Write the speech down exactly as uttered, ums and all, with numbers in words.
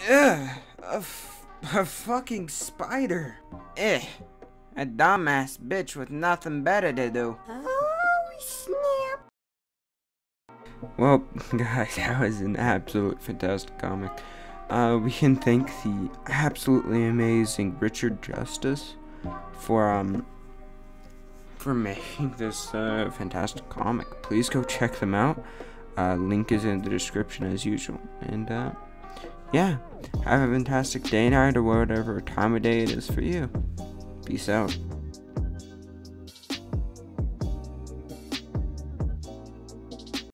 Ugh, a, f a fucking spider. Eh, a dumbass bitch with nothing better to do. Oh, snap. Well, guys, that was an absolute fantastic comic. Uh, we can thank the absolutely amazing Richard Justice for, um, for making this, uh, fantastic comic. Please go check them out. Uh, link is in the description as usual. And, uh, yeah, have a fantastic day, night, or whatever time of day it is for you. Peace out.